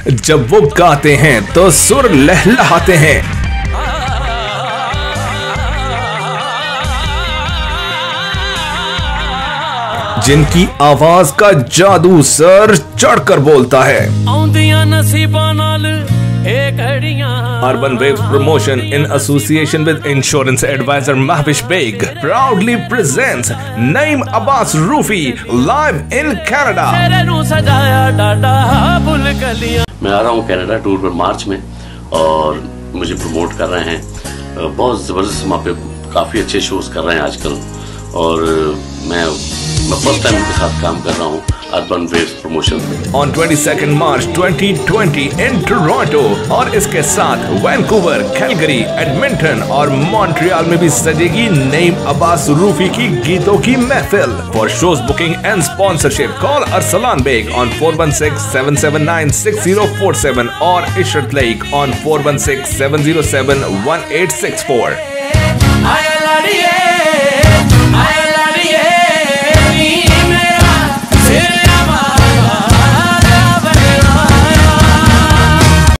जब वो गाते हैं तो सुर लहलहाते हैं। जिनकी आवाज का जादू सर चढ़कर बोलता है। Urban Waves Promotion in association with insurance advisor Baig proudly presents Naeem Abbas Rufi live in Canada. मैं आ रहा हूँ कनाडा टूर पर मार्च में और मुझे प्रमोट कर रहे हैं। बहुत ज़बरदस्त वहाँ पे काफ़ी अच्छे शोज कर रहे हैं आजकल और मैं फर्स्ट टाइम उनके साथ काम कर रहा हूँ Urban Waves promotion. On 22 March 2020 in Toronto और इसके साथ वैंकूवर, कैलगरी, एडमिंटन और मॉन्ट्रियल में भी सजेगी नईम अब्बास रूफी की गीतों की महफिल। For shows booking and sponsorship call Arsalan Baig on 416-779-6047 और इशरत लाइक on 416-707-1864।